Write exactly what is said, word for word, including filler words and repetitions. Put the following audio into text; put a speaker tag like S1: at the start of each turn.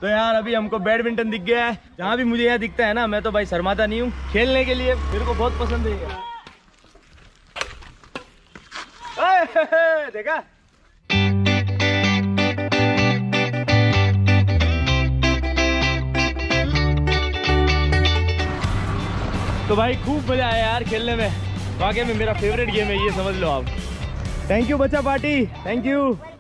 S1: तो यार अभी हमको बैडमिंटन दिख गया है। जहाँ भी मुझे यहाँ दिखता है ना, मैं तो भाई शर्माता नहीं हूँ खेलने के लिए, मेरे को बहुत पसंद है। देखा तो भाई खूब मजा आया यार खेलने में, वाकई में मेरा फेवरेट गेम है ये, समझ लो आप। थैंक यू बच्चा पार्टी, थैंक यू।